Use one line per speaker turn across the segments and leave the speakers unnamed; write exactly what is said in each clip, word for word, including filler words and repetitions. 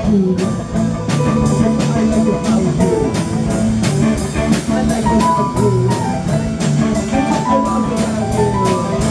you. Yes, I like it how you. I like it how you. That's what I love about you.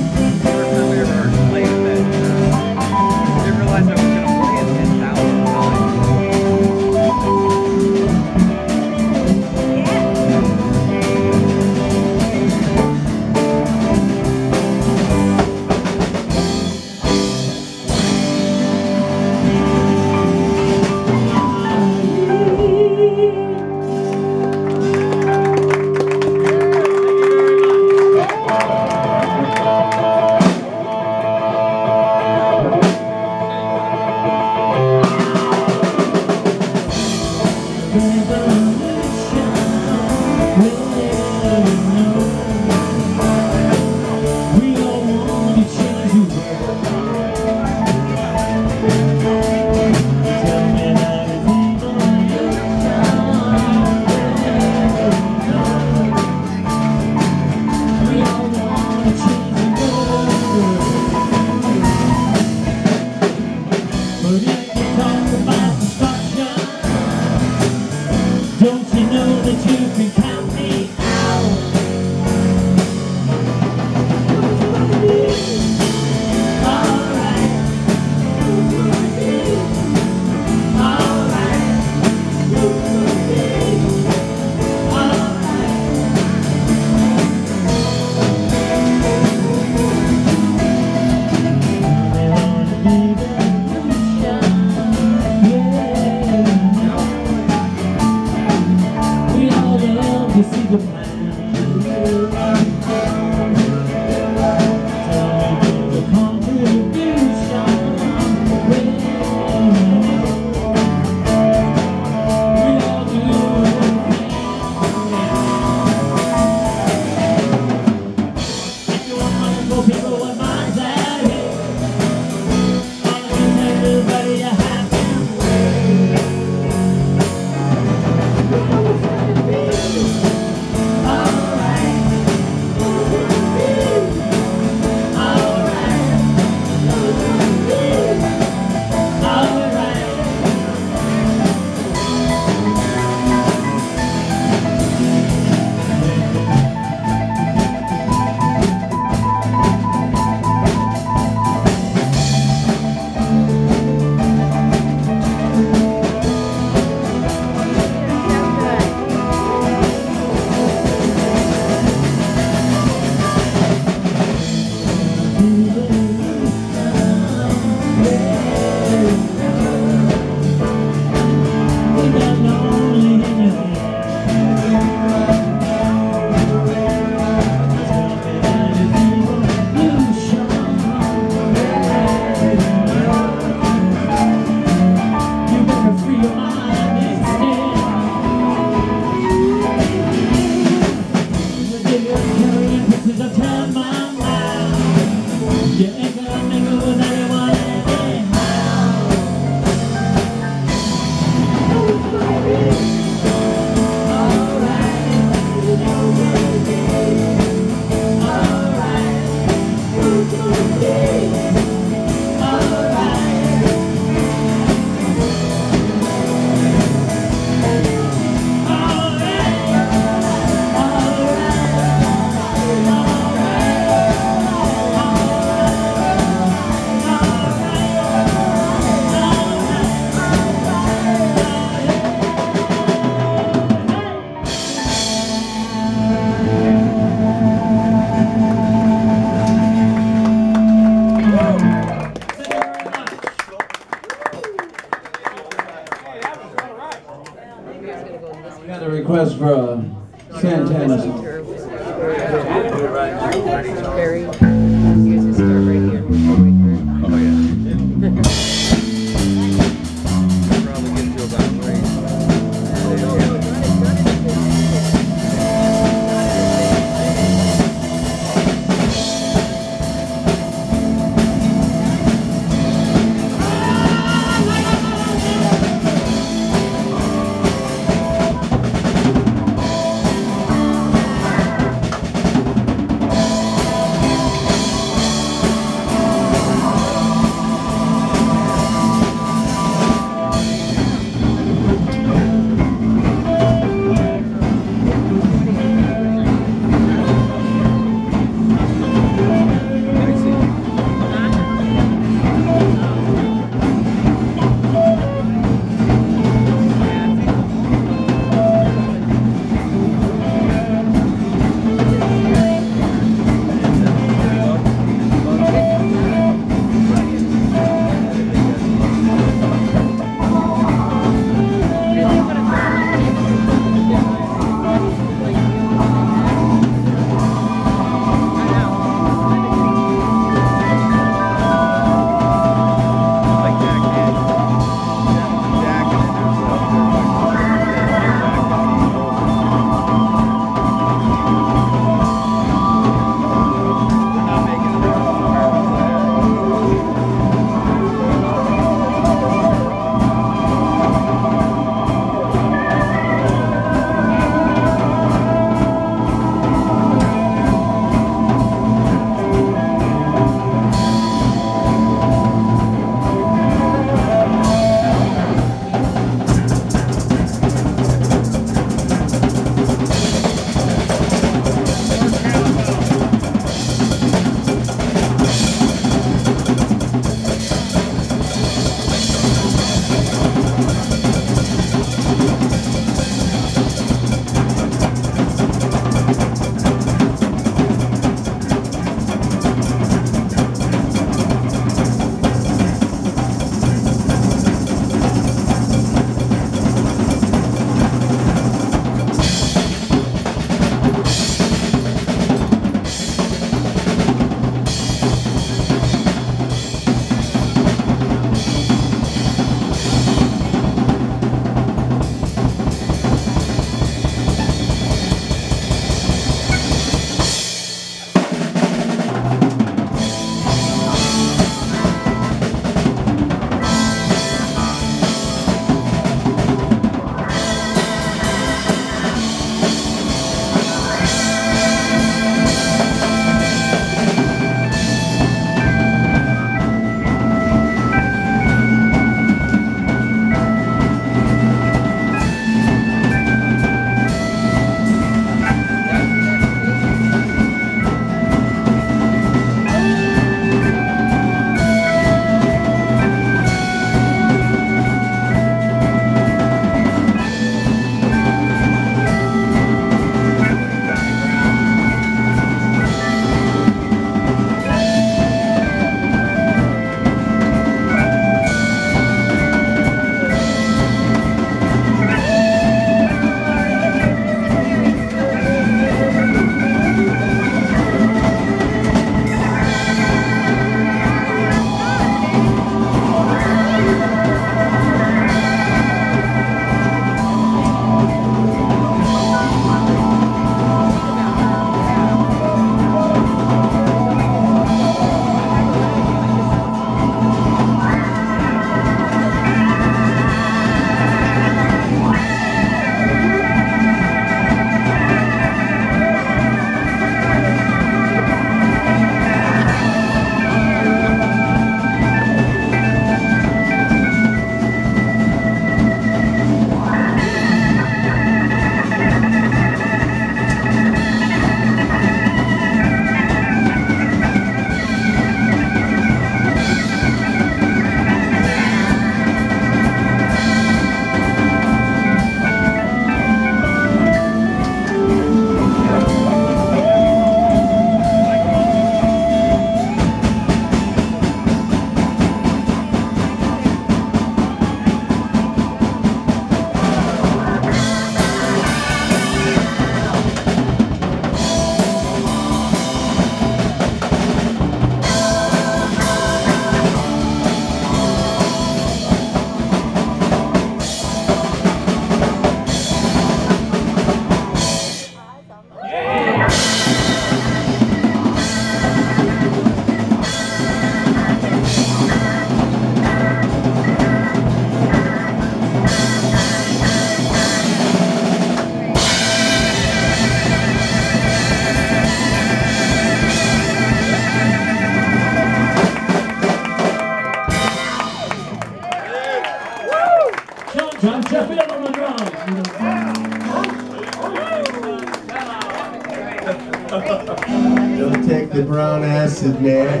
brown acid, man.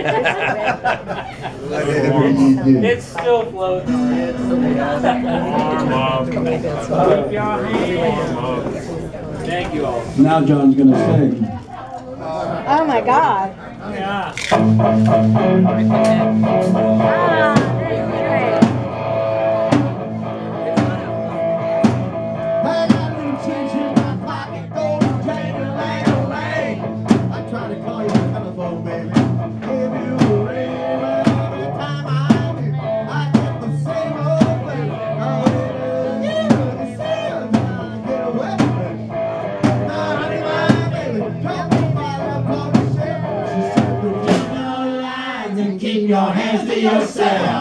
Whatever you do.
It's still floating. Thank you all.
Now John's gonna sing.
Oh my God.
Yeah.
Ah, that's great.
I got a little change in my pocket, gold chain and lane away. I try to call you on the telephone, baby. Give you a ring, but every time I'm here, I get the same old thing. Oh, it is you, the same time I get away from it. Now, honey, my baby, drop me by the coffee shop. She said, keep your lines and keep your hands to yourself.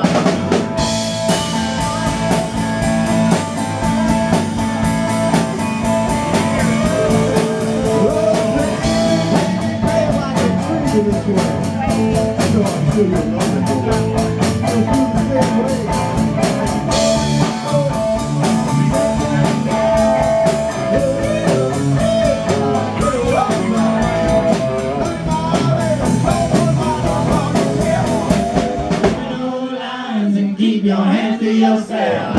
Keep your hands to yourself.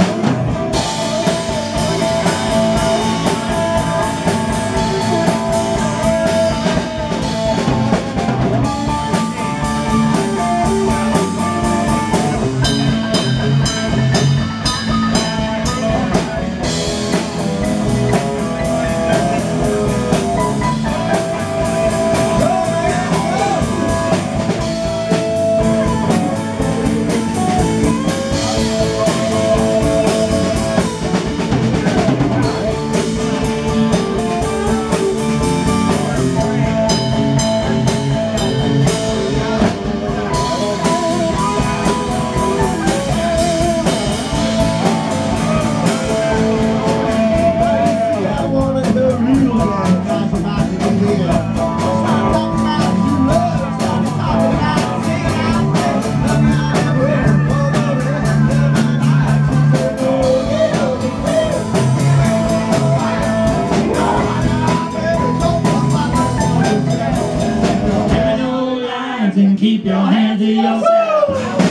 And keep your hands to yourself.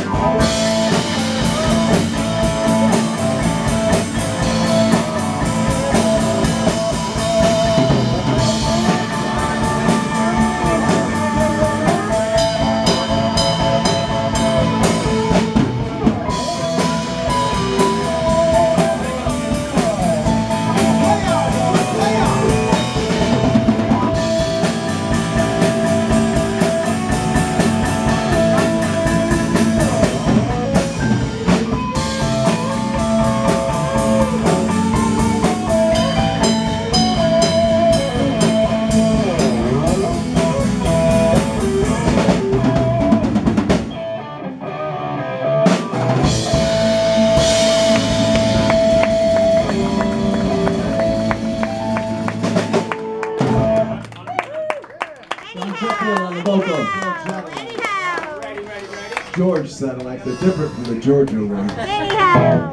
George sounded like they're different from the Georgia one.
Anyhow.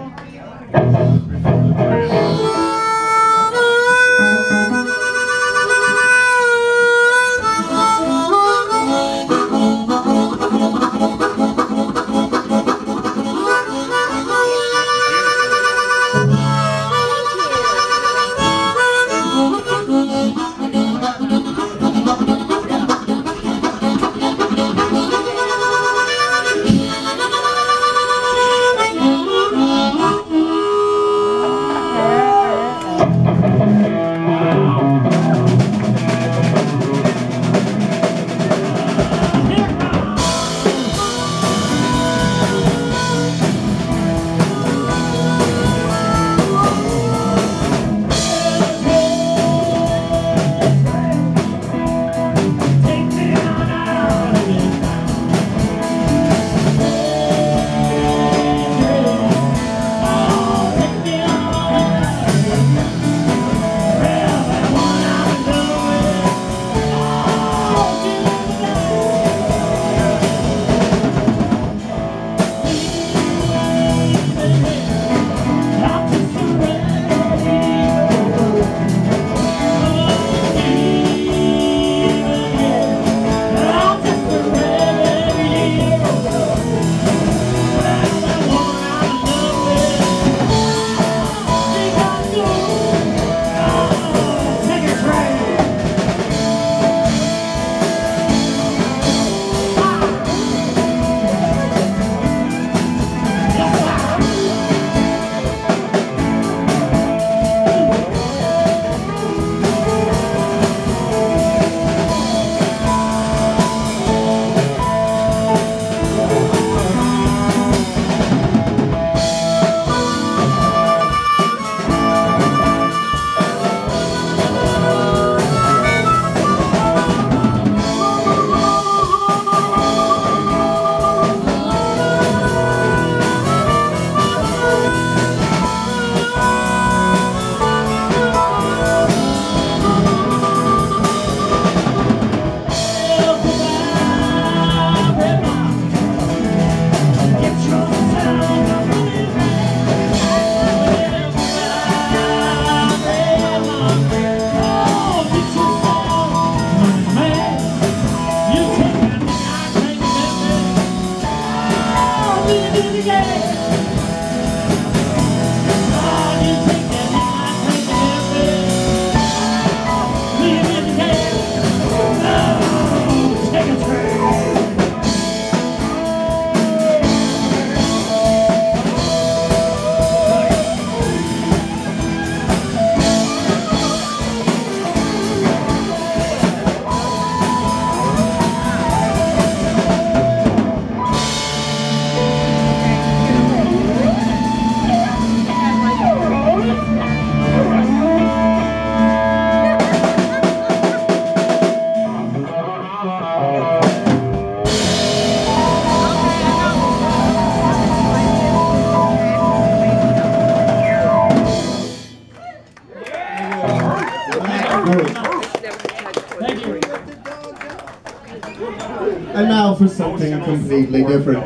now for something completely different.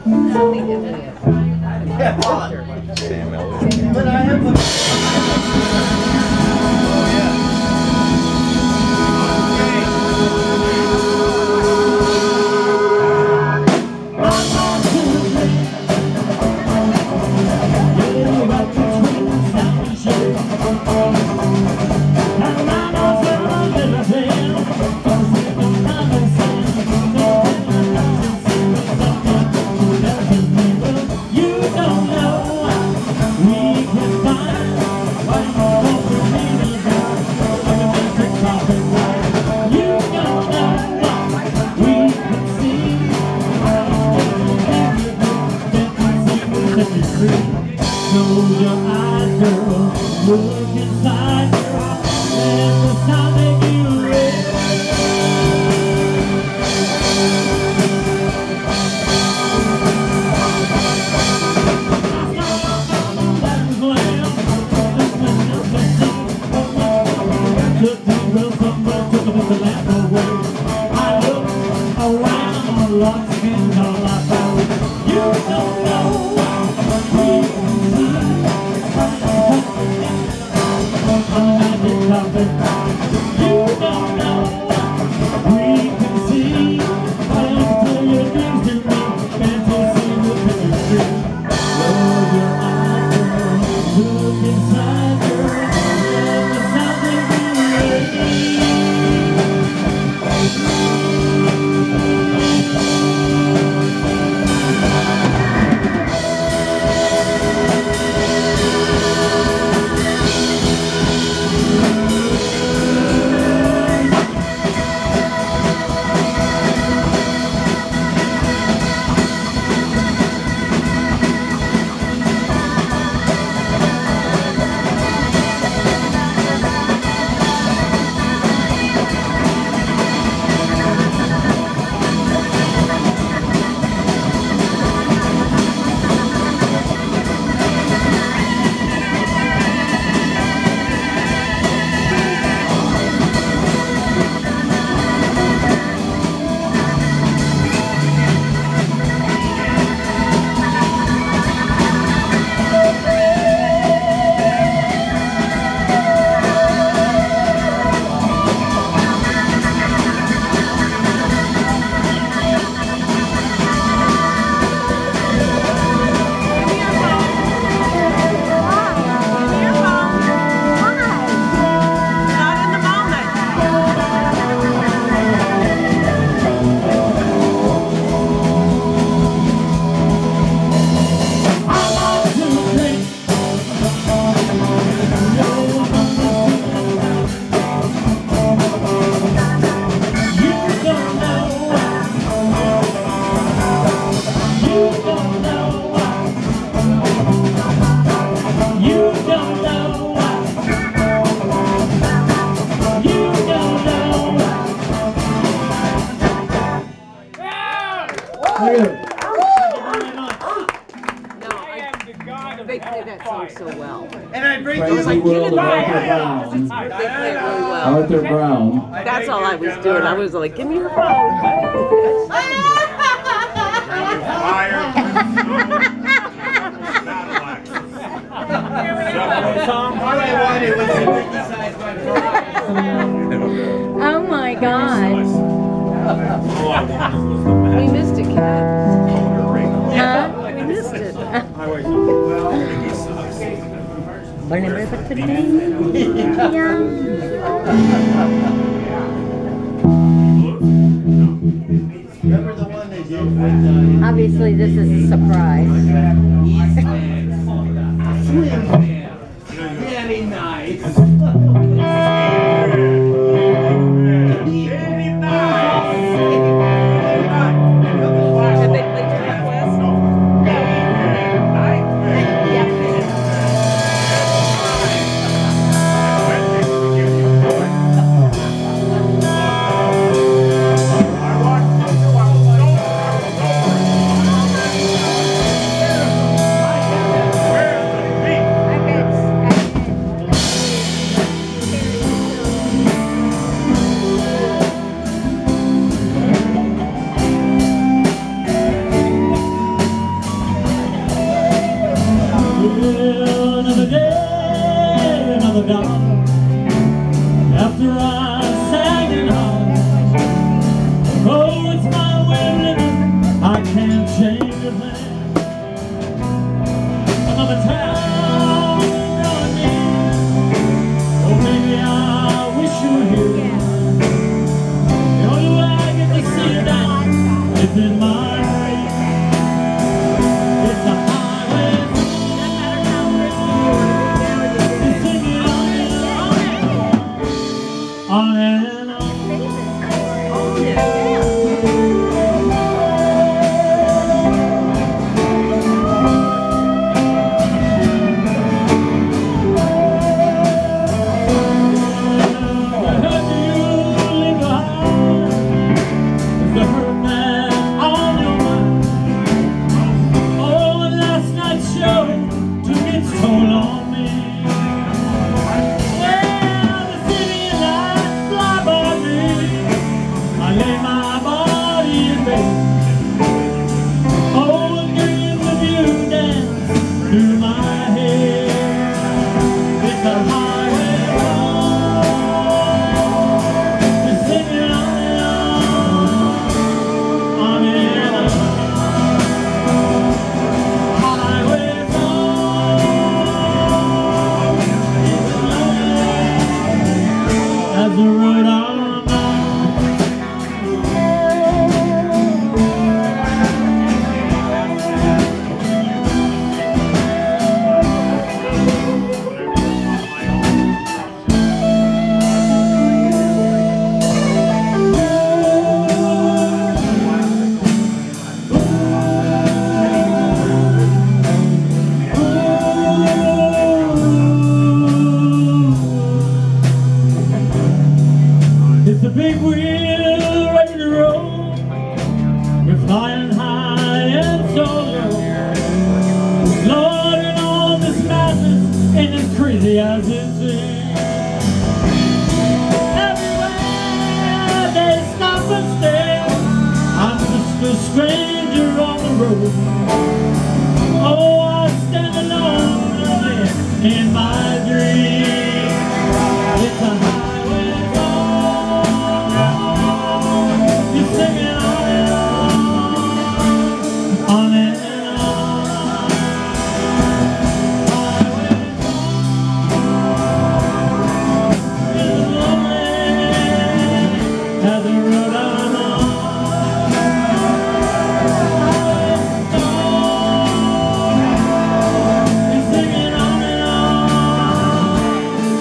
But I have
Close your eyes, girl. Look inside, girl. Let the sound make you ready. Took the girl somewhere, took them the land away. I look around, lost in all I found. You don't know what we you don't know we can see. Until your dreams to me, fantasy will be true. Close your eyes, girl. Look inside, girl. And the sound will be ready.
They play that song so well.
And I bring
Crazy
like,
World of Arthur
They
Brown.
play it really well.
Arthur Brown.
That's all I was doing. I was like, give me your phone.
Oh my God.
We missed it, Kat.
Huh?
We missed it.
Remember the today? Yeah.
Remember the one they did with
Obviously, this is a surprise.
very nice.
Have they played Jack West?
I
heart. It's a highway singing on and on. As the road on it's a big wheel ready to roll. We're flying high and so low. Lord, and all this madness ain't as crazy as it seems. Everywhere they stop and stare, I'm just a stranger on the road. Oh, I stand alone in my dream. It's a highway song. You're singing on and on, on and on. Highway song is lonely as the road I'm on. Highway song, you're singing on and on.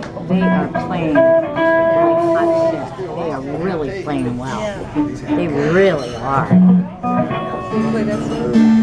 they are playing like hot shit. They are really playing well. They really are.
You play that song?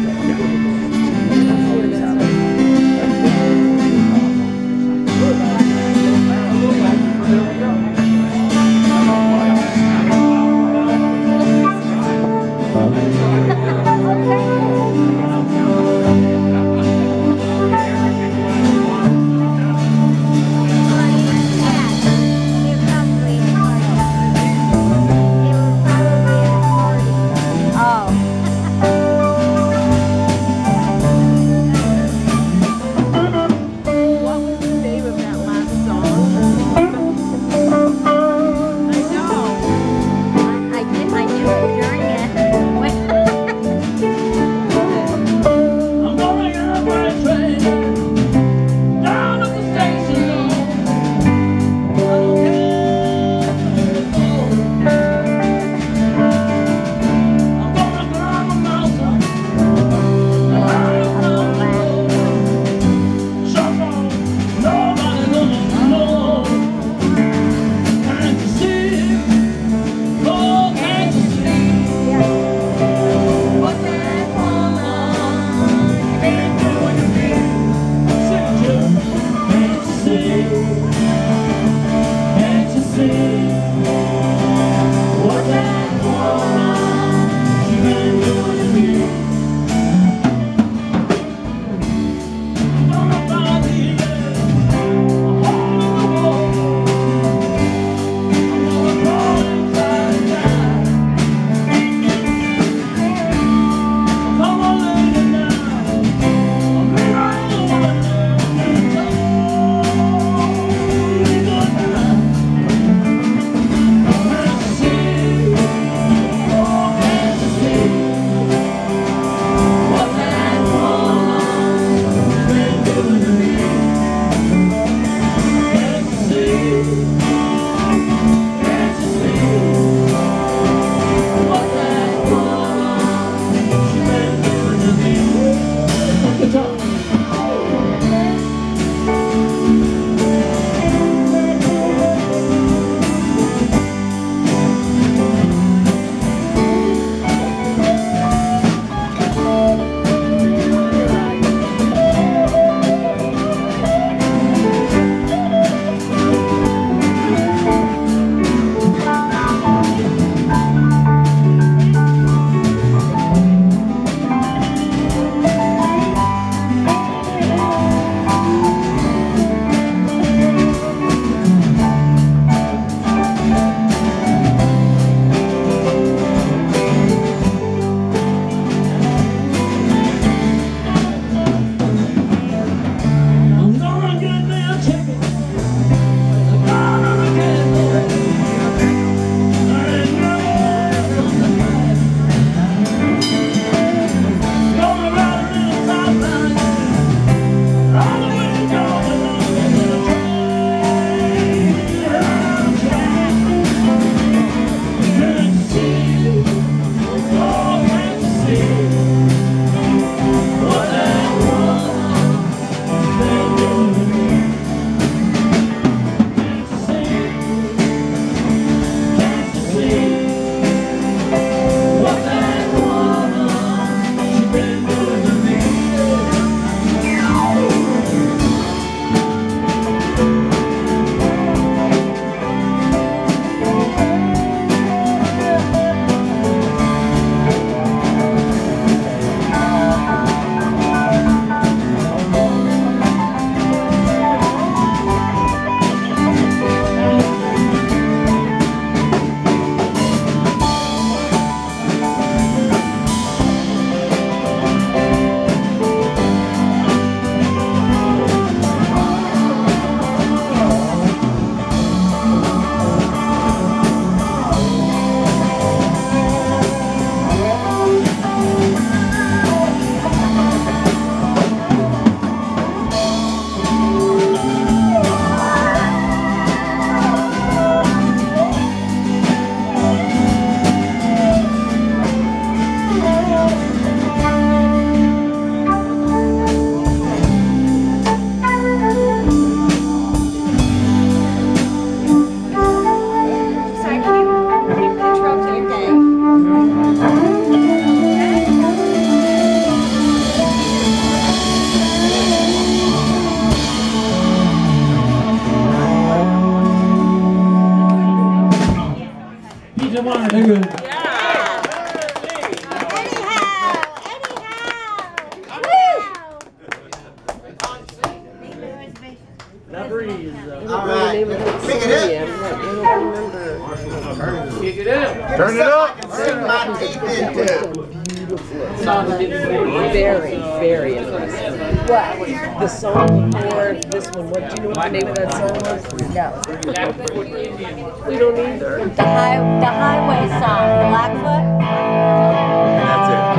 What was the name of that last song? I know.
I did, I knew it during it.
I'm gonna get on my train down at the station. I don't care where I'm gonna climb a mountain. Nobody gonna know. Can't you see? Oh, can't you see? What that woman been doing to me? Said you, can't you see? Can't you see? What that woman she been doing to me? Gonna find the air, a hole in the wall. I'm gonna crawl inside down. Come on, lady, now. I'm right on the window. They're good.
That breeze.
All right. Pick it up.
Kick it up.
Turn it up. Sink my teeth into it.
Very, very impressive. What? The song before this one. What do you know what the name of that song was?
No.
We don't either.
The high, the highway song, Blackfoot.
That's it.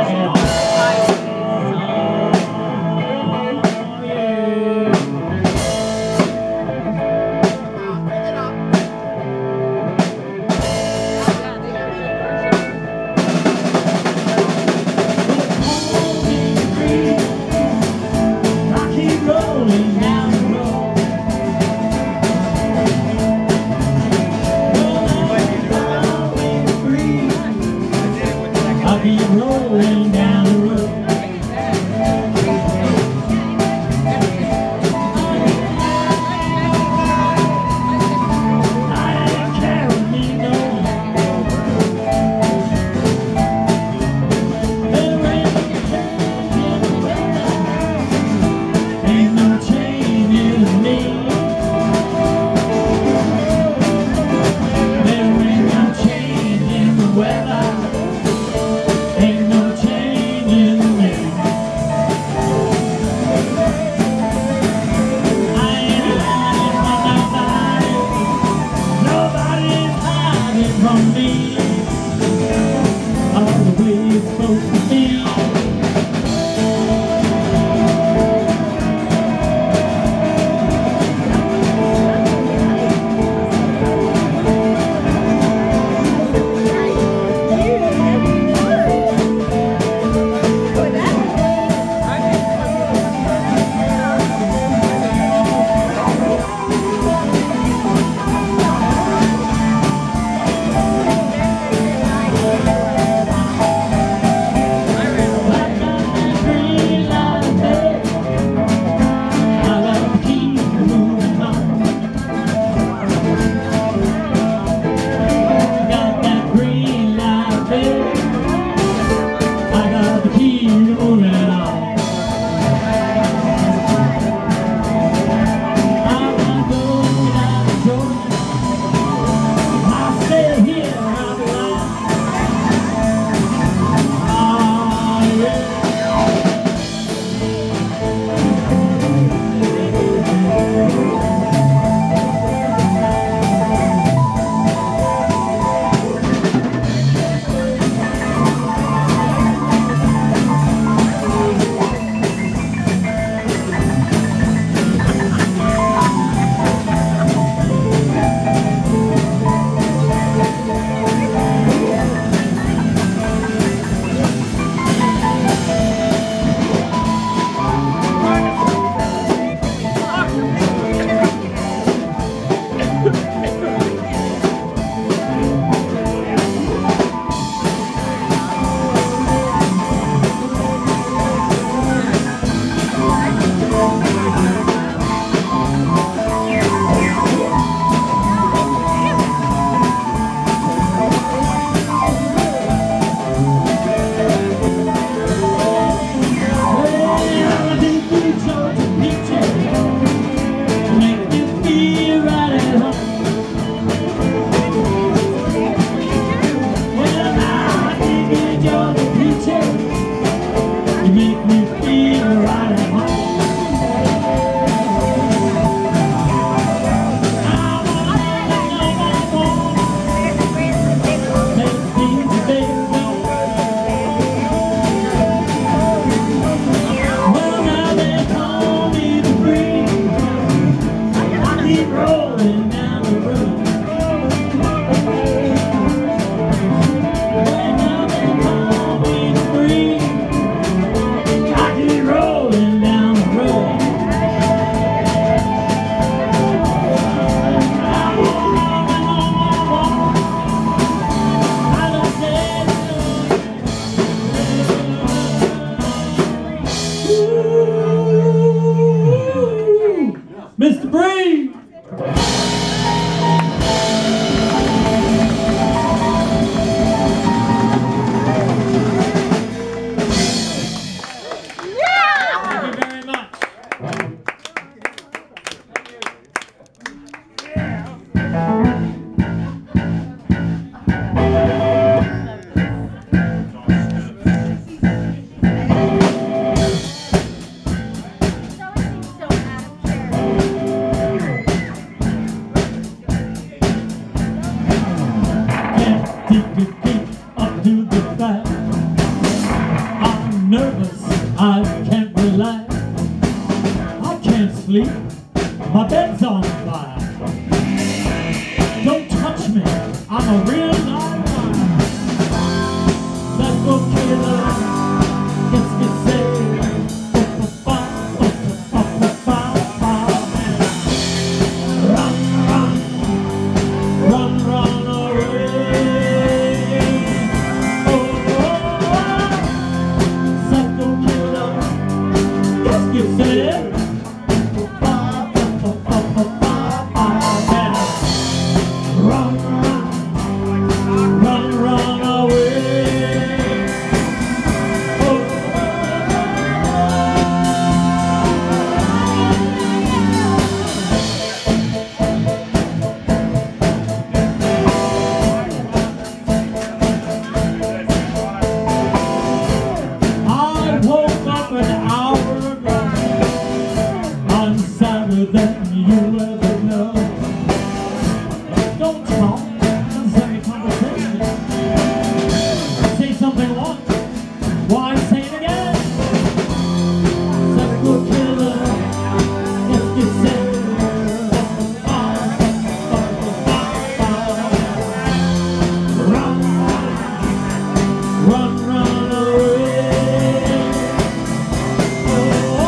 Mister Bree! Don't touch me, I'm a real live wire. Psycho killer, gets me sick. Run, run, run, run away. Oh, oh, oh. Psycho killer, gets me sick. Run, run, run, run away. Oh, I woke up an hour ago. I'm sadder than you ever know. Don't talk, let's have a conversation. Say something once, why say it again? Psycho killer, let's get set. Run, run, run away. Oh,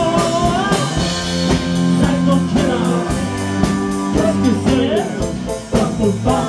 Psycho killer, let's get set.